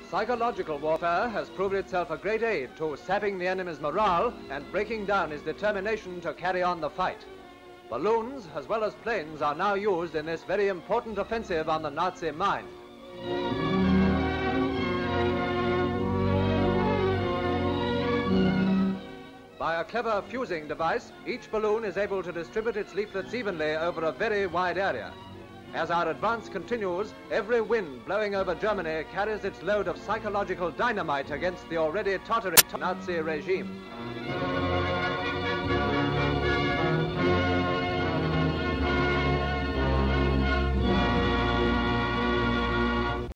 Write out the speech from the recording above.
Psychological warfare has proved itself a great aid to sapping the enemy's morale and breaking down his determination to carry on the fight. Balloons, as well as planes, are now used in this very important offensive on the Nazi mind. By a clever fusing device, each balloon is able to distribute its leaflets evenly over a very wide area. As our advance continues, every wind blowing over Germany carries its load of psychological dynamite against the already tottering Nazi regime.